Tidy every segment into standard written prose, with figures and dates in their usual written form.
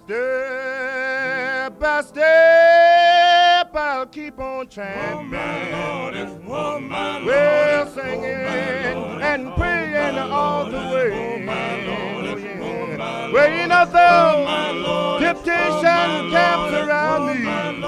Step by step, I'll keep on tramping. Well, singing and praying all the way. Well, you know, though temptation camps around me.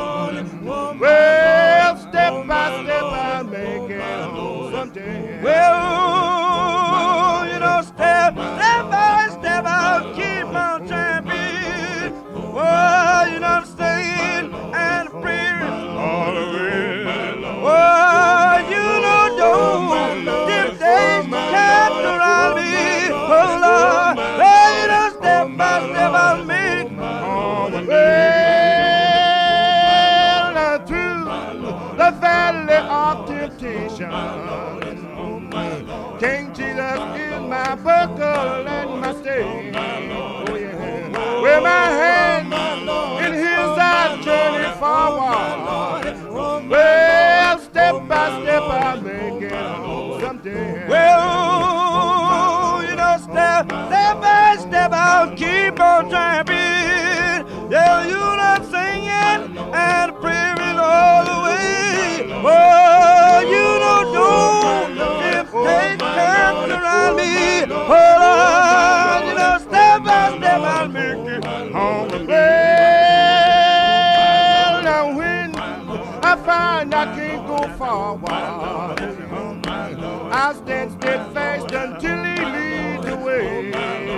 Well, step by step, I'll make it home someday. Well, you know, step by step, I'll keep on tramping. Well, you know what I'm saying, and praying all the way. Well, you know, don't temptation camps around me. Oh, Lord, well, you know, step by step, I'll make all the way. Well, through the valley of temptation, King Jesus is my buckle and my stay. Oh, yeah. With my hand in his eye, journey forward. Well, step by step, I'll make it home someday. Well, you know, step by step, I'll keep on tramping. Yeah, you know, singing and praying all the way. Oh, you know, don't if they come around me. Oh, Lord, you know, step by step, I'll make it home. Well, now when I find I can't go forward, I'll stand